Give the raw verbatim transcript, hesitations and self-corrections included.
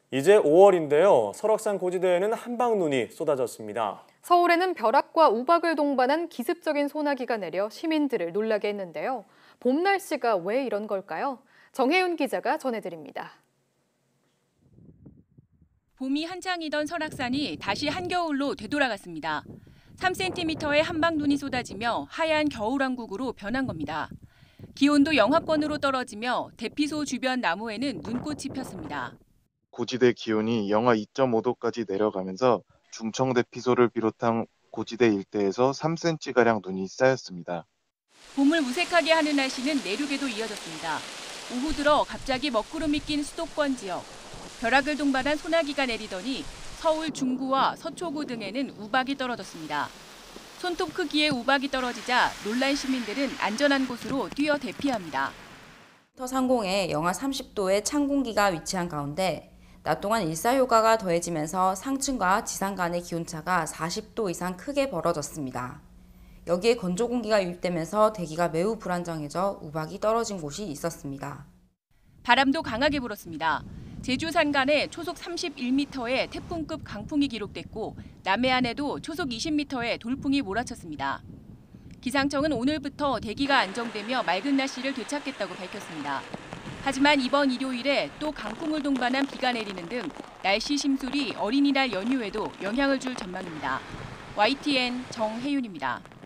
이제 오월인데요. 설악산 고지대에는 한방눈이 쏟아졌습니다. 서울에는 벼락과 우박을 동반한 기습적인 소나기가 내려 시민들을 놀라게 했는데요. 봄 날씨가 왜 이런 걸까요? 정혜윤 기자가 전해드립니다. 봄이 한창이던 설악산이 다시 한겨울로 되돌아갔습니다. 삼 센티미터의 한방눈이 쏟아지며 하얀 겨울왕국으로 변한 겁니다. 기온도 영하권으로 떨어지며 대피소 주변 나무에는 눈꽃이 폈습니다. 고지대 기온이 영하 이 점 오 도까지 내려가면서 중청대피소를 비롯한 고지대 일대에서 삼 센티미터가량 눈이 쌓였습니다. 봄을 무색하게 하는 날씨는 내륙에도 이어졌습니다. 오후 들어 갑자기 먹구름이 낀 수도권 지역. 벼락을 동반한 소나기가 내리더니 서울 중구와 서초구 등에는 우박이 떨어졌습니다. 손톱 크기의 우박이 떨어지자 놀란 시민들은 안전한 곳으로 뛰어 대피합니다. 터 상공에 영하 삼십 도의 찬 공기가 위치한 가운데 낮 동안 일사효과가 더해지면서 상층과 지상 간의 기온차가 사십 도 이상 크게 벌어졌습니다. 여기에 건조 공기가 유입되면서 대기가 매우 불안정해져 우박이 떨어진 곳이 있었습니다. 바람도 강하게 불었습니다. 제주 산간에 초속 삼십일 미터의 태풍급 강풍이 기록됐고 남해안에도 초속 이십 미터의 돌풍이 몰아쳤습니다. 기상청은 오늘부터 대기가 안정되며 맑은 날씨를 되찾겠다고 밝혔습니다. 하지만 이번 일요일에 또 강풍을 동반한 비가 내리는 등 날씨 심술이 어린이날 연휴에도 영향을 줄 전망입니다. 와이티엔 정혜윤입니다.